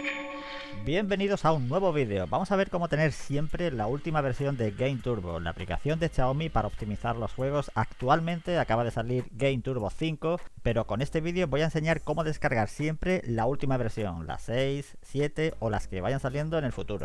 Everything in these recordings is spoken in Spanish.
Bienvenidos a un nuevo vídeo. Vamos a ver cómo tener siempre la última versión de Game Turbo, la aplicación de Xiaomi para optimizar los juegos. Actualmente acaba de salir Game Turbo 5, pero con este vídeo voy a enseñar cómo descargar siempre la última versión, la 6, 7 o las que vayan saliendo en el futuro.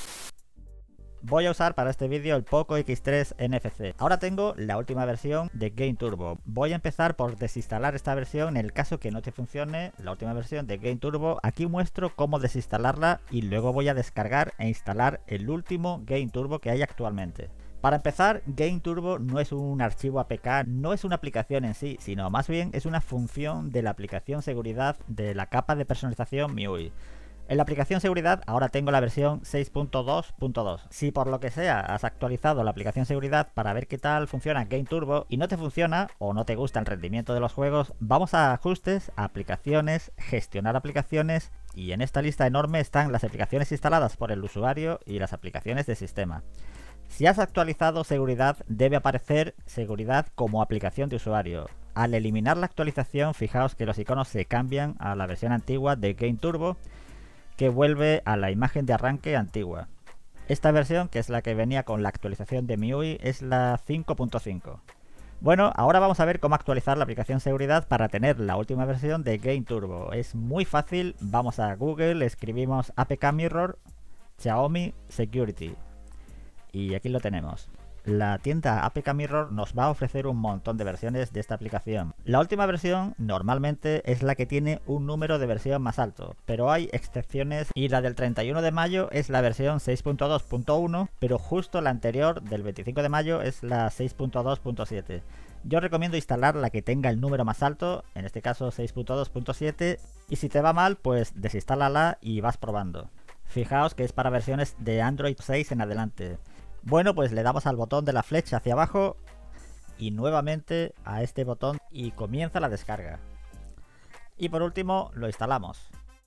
Voy a usar para este vídeo el Poco X3 NFC. Ahora tengo la última versión de Game Turbo. Voy a empezar por desinstalar esta versión en el caso que no te funcione la última versión de Game Turbo. Aquí muestro cómo desinstalarla y luego voy a descargar e instalar el último Game Turbo que hay actualmente. Para empezar, Game Turbo no es un archivo APK, no es una aplicación en sí, sino más bien es una función de la aplicación seguridad de la capa de personalización MIUI. En la aplicación seguridad ahora tengo la versión 6.2.2. Si por lo que sea has actualizado la aplicación seguridad para ver qué tal funciona Game Turbo y no te funciona o no te gusta el rendimiento de los juegos, vamos a ajustes, aplicaciones, gestionar aplicaciones y en esta lista enorme están las aplicaciones instaladas por el usuario y las aplicaciones de sistema. Si has actualizado seguridad debe aparecer seguridad como aplicación de usuario. Al eliminar la actualización, fijaos que los iconos se cambian a la versión antigua de Game Turbo, que vuelve a la imagen de arranque antigua. Esta versión, que es la que venía con la actualización de MIUI, es la 5.5. Bueno, ahora vamos a ver cómo actualizar la aplicación seguridad para tener la última versión de Game Turbo. Es muy fácil, vamos a Google, escribimos APK Mirror Xiaomi Security y aquí lo tenemos. La tienda APK Mirror nos va a ofrecer un montón de versiones de esta aplicación. La última versión normalmente es la que tiene un número de versión más alto, pero hay excepciones y la del 31 de mayo es la versión 6.2.1, pero justo la anterior del 25 de mayo es la 6.2.7. Yo recomiendo instalar la que tenga el número más alto, en este caso 6.2.7, y si te va mal pues desinstálala y vas probando. Fijaos que es para versiones de Android 6 en adelante. Bueno, pues le damos al botón de la flecha hacia abajo y nuevamente a este botón y comienza la descarga. Y por último lo instalamos.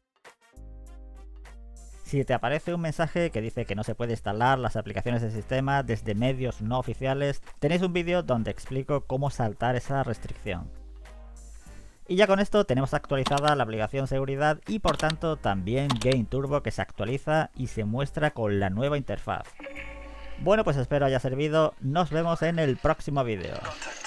Si te aparece un mensaje que dice que no se puede instalar las aplicaciones del sistema desde medios no oficiales, tenéis un vídeo donde explico cómo saltar esa restricción. Y ya con esto tenemos actualizada la aplicación seguridad y por tanto también Game Turbo, que se actualiza y se muestra con la nueva interfaz. Bueno, pues espero haya servido, nos vemos en el próximo vídeo.